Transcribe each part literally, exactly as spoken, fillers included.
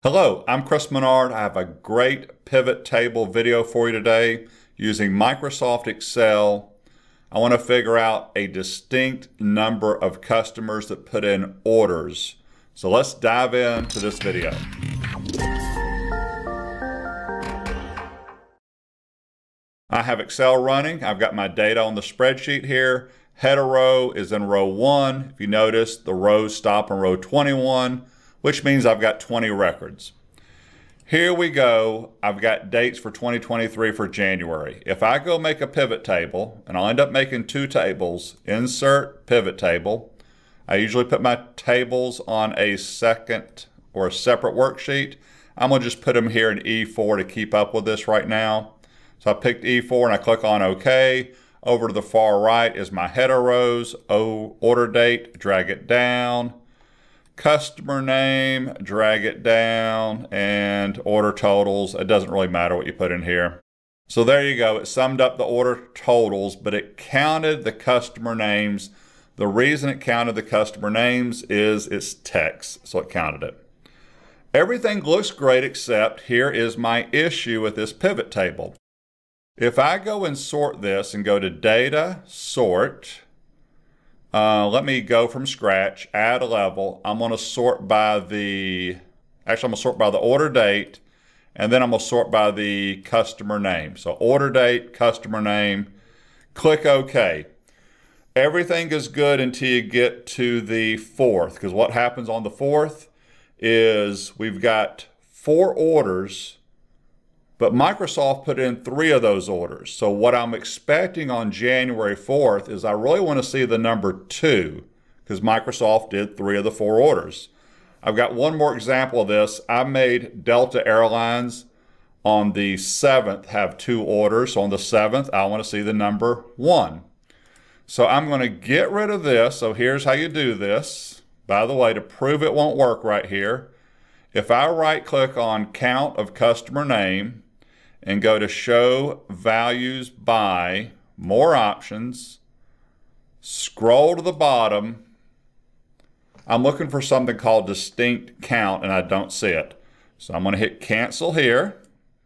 Hello, I'm Chris Menard. I have a great pivot table video for you today using Microsoft Excel. I want to figure out a distinct number of customers that put in orders. So let's dive into this video. I have Excel running. I've got my data on the spreadsheet here. Header row is in row one. If you notice, the rows stop in row twenty-one, which means I've got twenty records. Here we go. I've got dates for twenty twenty-three for January. If I go make a pivot table, and I'll end up making two tables, insert pivot table. I usually put my tables on a second or a separate worksheet. I'm gonna just put them here in E four to keep up with this right now. So I picked E four and I click on OK. Over to the far right is my header rows, O order date, drag it down. Customer name, drag it down, and order totals. It doesn't really matter what you put in here. So there you go. It summed up the order totals, but it counted the customer names. The reason it counted the customer names is it's text, so it counted it. Everything looks great except here is my issue with this pivot table. If I go and sort this and go to Data, Sort, uh, let me go from scratch, add a level. I'm going to sort by the, actually I'm going to sort by the order date, and then I'm going to sort by the customer name. So order date, customer name, click OK. Everything is good until you get to the fourth, because what happens on the fourth is we've got four orders, but Microsoft put in three of those orders. So what I'm expecting on January fourth is I really want to see the number two because Microsoft did three of the four orders. I've got one more example of this. I made Delta Airlines on the seventh have two orders. So on the seventh, I want to see the number one. So I'm going to get rid of this. So here's how you do this. By the way, to prove it won't work right here, if I right click on Count of Customer Name, and go to Show Values By, More Options, scroll to the bottom. I'm looking for something called Distinct Count and I don't see it. So I'm going to hit Cancel here.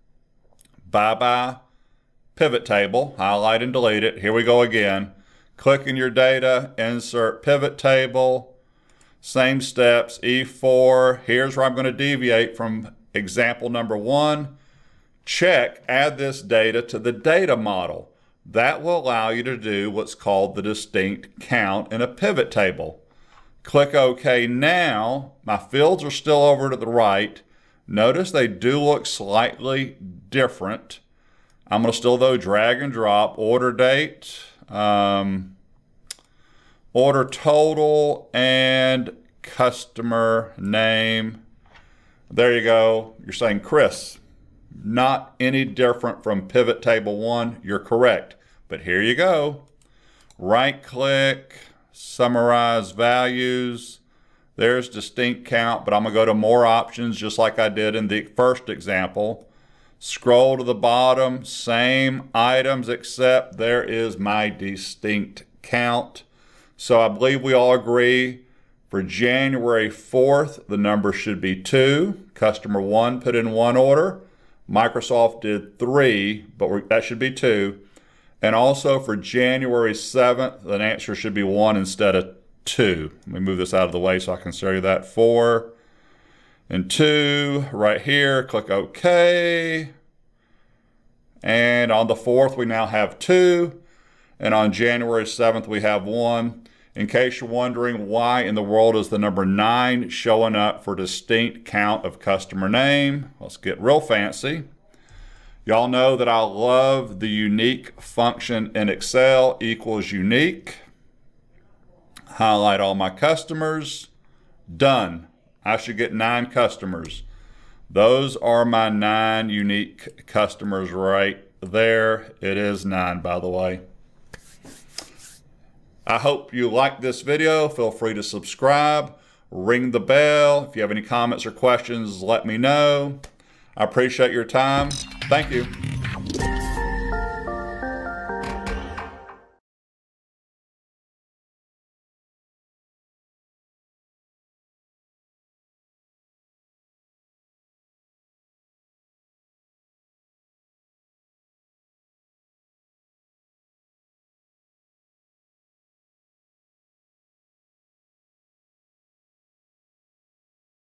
Bye-bye Pivot Table, highlight and delete it. Here we go again. Click in your data, insert Pivot Table. Same steps, E four. Here's where I'm going to deviate from example number one. Check, add this data to the data model. That will allow you to do what's called the distinct count in a pivot table. Click OK now. My fields are still over to the right. Notice they do look slightly different. I'm going to still though drag and drop order date, um, order total, and customer name. There you go. You're saying, Chris, not any different from pivot table one. You're correct. But here you go. Right click, summarize values. There's distinct count, but I'm going to go to more options just like I did in the first example. Scroll to the bottom, same items except there is my distinct count. So I believe we all agree for January fourth, the number should be two. Customer one put in one order. Microsoft did three, but we're, that should be two. And also for January seventh, the answer should be one instead of two. Let me move this out of the way so I can show you that. Four and two right here. Click OK. And on the fourth, we now have two. And on January seventh, we have one. In case you're wondering why in the world is the number nine showing up for distinct count of customer name, let's get real fancy. Y'all know that I love the unique function in Excel equals unique. Highlight all my customers. Done. I should get nine customers. Those are my nine unique customers right there. It is nine, by the way. I hope you liked this video. Feel free to subscribe, ring the bell. If you have any comments or questions, let me know. I appreciate your time. Thank you.